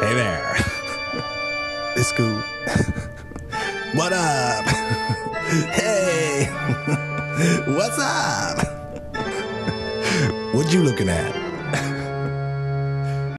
Hey there. It's cool. What up? Hey. What's up? What you looking at?